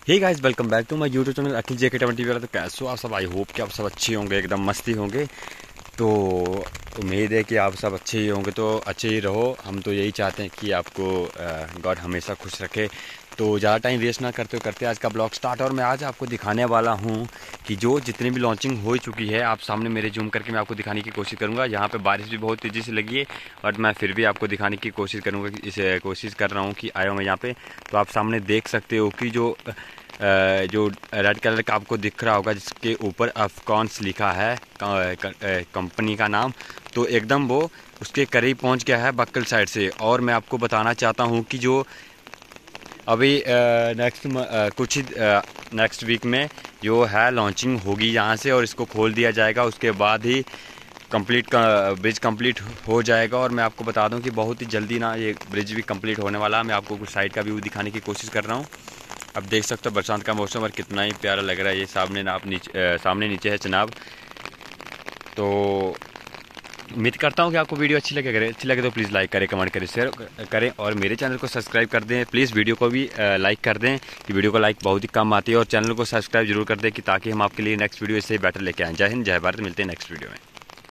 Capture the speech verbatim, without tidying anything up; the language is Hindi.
Hey guys, welcome back to my YouTube channel Akhil J K twenty वाला। तो कैसे हो आप सब? आई होप कि आप सब अच्छे होंगे, एकदम मस्ती होंगे। तो उम्मीद है कि आप सब अच्छे ही होंगे, तो अच्छे ही रहो। हम तो यही चाहते हैं कि आपको गॉड हमेशा खुश रखे। तो ज़्यादा टाइम वेस्ट ना करते करते आज का ब्लॉग स्टार्ट। और मैं आज आपको दिखाने वाला हूँ कि जो जितनी भी लॉन्चिंग हो चुकी है, आप सामने मेरे जूम करके मैं आपको दिखाने की कोशिश करूँगा। यहाँ पे बारिश भी बहुत तेज़ी से लगी है, बट मैं फिर भी आपको दिखाने की कोशिश करूँगा कि इसे कोशिश कर रहा हूँ कि आया हूँ मैं यहाँ पे। तो आप सामने देख सकते हो कि जो जो रेड कलर का आपको दिख रहा होगा, जिसके ऊपर अफकॉन्स लिखा है, कंपनी का नाम, तो एकदम वो उसके करीब पहुंच गया है बक्कल साइड से। और मैं आपको बताना चाहता हूं कि जो अभी नेक्स्ट कुछ ही नेक्स्ट वीक में जो है लॉन्चिंग होगी यहाँ से, और इसको खोल दिया जाएगा। उसके बाद ही कंप्लीट का ब्रिज कंप्लीट हो जाएगा। और मैं आपको बता दूं कि बहुत ही जल्दी ना ये ब्रिज भी कंप्लीट होने वाला है। मैं आपको कुछ साइड का व्यू दिखाने की कोशिश कर रहा हूँ। अब देख सकते हो बरसात का मौसम और कितना ही प्यारा लग रहा है। ये सामने ना आप नीचे सामने नीचे है चिनाब। तो उम्मीद करता हूँ कि आपको वीडियो अच्छी लगे। अगर अच्छी लगे तो प्लीज़ लाइक करें, कमेंट करें, शेयर करें, और मेरे चैनल को सब्सक्राइब कर दें। प्लीज़ वीडियो को भी लाइक कर दें कि वीडियो को लाइक बहुत ही कम आती है। और चैनल को सब्सक्राइब जरूर कर दें कि ताकि हम आपके लिए नेक्स्ट वीडियो इससे बेटर लेके आएँ। जय हिंद, जय भारत। मिलते हैं नेक्स्ट वीडियो में।